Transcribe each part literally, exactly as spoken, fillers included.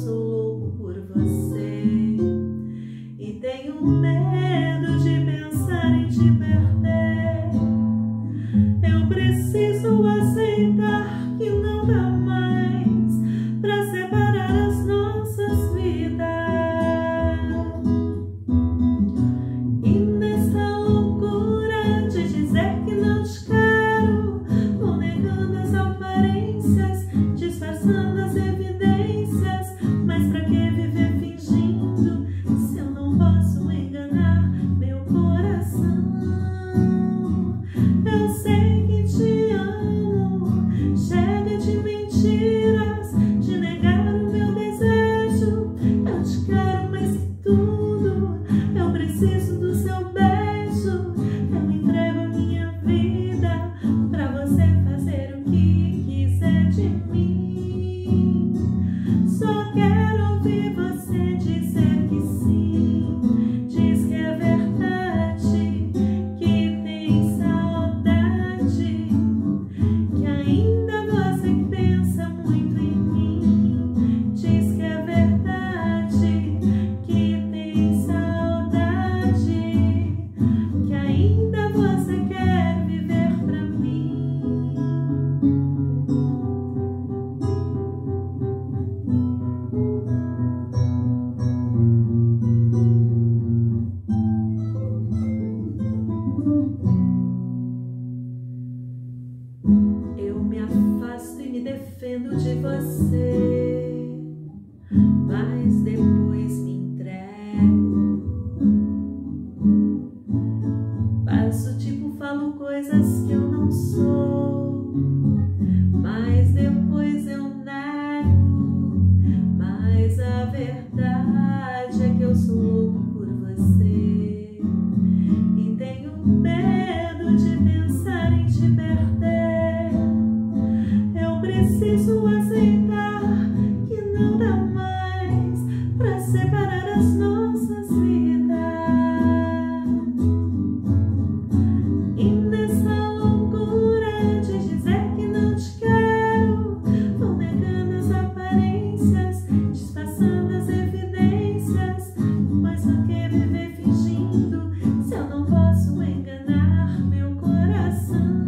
sou louco por você e tenho medo de pensar em te perder. Eu preciso aceitar que não dá mais pra separar as nossas vidas. E nessa loucura de dizer que não te quero, vou negando as aparências, disfarçando as evidências. Mas pra que viver fingindo se eu não posso enganar meu coração? Eu sei que te amo, chega de mentiras, de negar o meu desejo. Eu te quero mais que tudo, eu preciso do seu beijo. Eu entrego a minha vida pra você fazer o que quiser de mim. Só quero ouvir você dizer que sim. Diz que é verdade, que tem saudade, que ainda você que pensa muito em mim. Diz que é verdade, que tem saudade, que ainda você quer viver pra mim. Eu me afasto e me defendo de você, mas depois me entrego. Faço tipo, falo coisas que eu não sou, mas depois eu nego. Mas a verdade é que eu sou louco por você e tenho medo de pensar em te perder. Eu preciso aceitar que não dá mais pra separar as nossas vidas. E nessa loucura de dizer que não te quero, vou negando as aparências, disfarçando as evidências. Mas pra que viver fingindo se eu não posso enganar meu coração?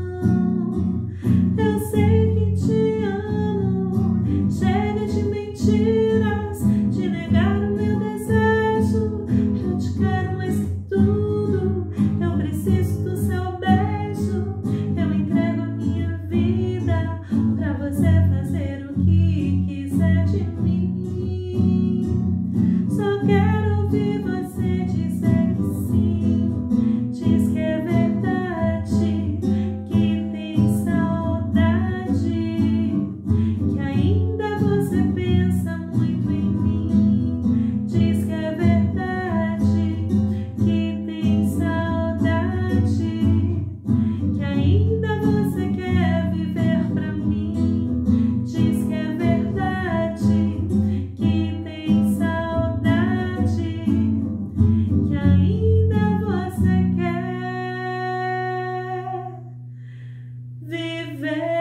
Eu sei que te amo, chega de mentiras, de negar o meu desejo. Eu te quero mais que tudo, eu preciso do seu beijo. Eu entrego a minha vida pra você fazer o que quiser de mim. Só quero ouvir você dizer que sim. Diz que é verdade, que tem saudade, que ainda você pensa muito em mim. Diz que é verdade, que tem saudade, que ainda você quer viver pra mim. Diz que é verdade, que tem saudade, que ainda você quer viver